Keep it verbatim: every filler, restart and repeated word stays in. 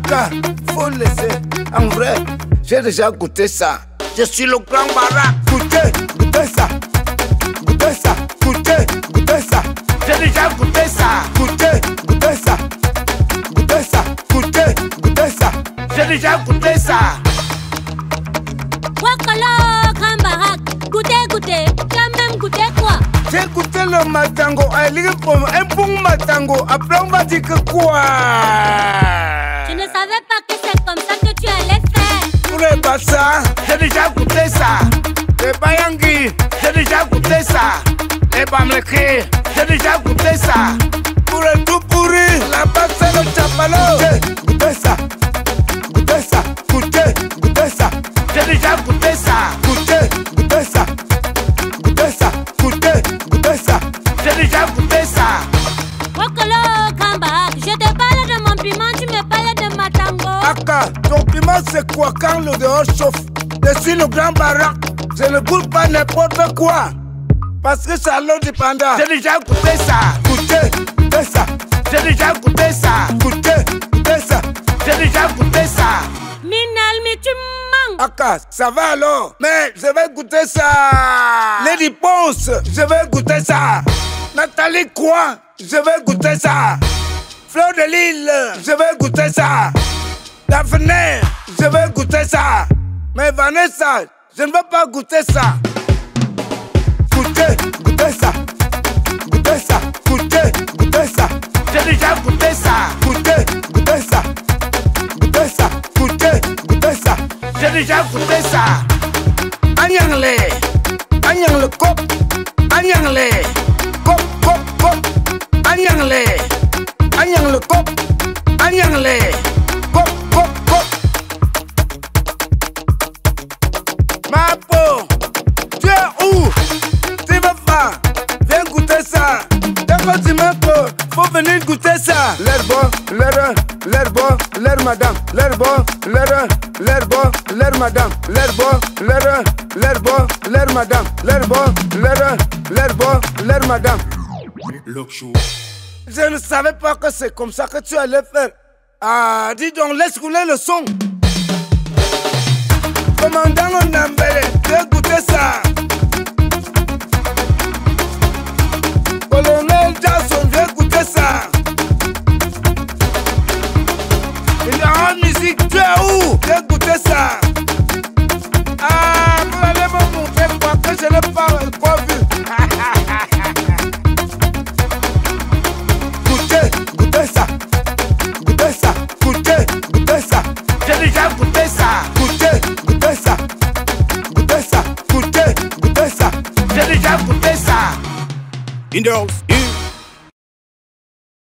Aka, faut laisser. En vrai, j'ai déjà goûté ça. Je suis le grand baraque. Goûtez, goûtez ça. Goûtez ça, goûtez, goûtez ça. J'ai déjà goûté ça. Goûtez, goûtez ça. Goûtez ça, goûtez, goûtez ça. J'ai déjà goûté ça. Wakalo, grand baraque. Goûtez, goûtez. Quand même goûté quoi? J'ai goûté le matango. Un bon matango. Après, on va dire que quoi? Je ne savais pas que c'est comme ça que tu allais faire. Pour les bassins, j'ai déjà goûté ça. Les bayangui, j'ai déjà goûté ça. Les bamleki, j'ai déjà goûté ça. Pour le tout pourri, la base c'est le chapalo. Goûtez ça, goûtez ça, goûtez, goûtez ça. J'ai déjà goûté ça. Goûtez, goûtez ça. Goûtez ça, goûtez, goûtez ça. J'ai déjà goûté ça. Wakalo, grand baraque. Je te parle de mon piment, tu me parles de ma tango. Aka, ton piment c'est quoi quand le dehors chauffe? Je suis le grand baraque. Je ne goûte pas n'importe quoi. Parce que c'est à l'eau du panda. J'ai déjà goûté ça. Goûtez, goûtez ça. J'ai déjà goûté ça. Goûtez, goûtez ça. J'ai déjà goûté ça. Minal, mais tu manques. Aka, ça va alors? Mais je vais goûter ça. Lady Ponce, je vais goûter ça. Nathalie quoi? Je vais goûter ça. Fleur de Lille, je vais goûter ça. Daphné, je vais goûter ça. Mais Vanessa, je ne veux pas goûter ça. Goûtez, goûtez ça. Goûtez ça, goûtez, goûtez ça. J'ai déjà goûté ça. Goûtez, goûtez ça. Goûtez ça, goûtez, goûtez ça. J'ai déjà goûté ça. Agnangle, agnangle cop, agnangle, cop, cop, cop, agnangle, agnangle cop, agnangle, cop, cop, cop. Ma peau, tu es où? Tu veux pas? Viens goûter ça. Dès que tu me peux, faut venir goûter ça. L'air bon, l'air, l'air bon, l'air madame. L'air bon, l'air, l'air bon, l'air madame. L'air bon, l'air, l'air bon, l'air madame. L'air bon, l'air, l'air bon, l'air madame. Je ne savais pas que c'est comme ça que tu allais faire. Ah, dis donc, laisse couler le son. Commandant Nambele, viens goûter ça. Colonel Jackson, viens goûter ça. Il y a une musique, tu es où? Viens goûter ça. Ah, vous allez me montrer quoi que je n'ai pas quoi vu. Goûtez, goûtez ça. Goûtez ça, goûtez, goûtez ça. J'ai déjà goûté ça. Goûtez, goûtez ça. Goûtez ça, goûtez, goûtez ça. J'ai déjà goûté ça. In the house.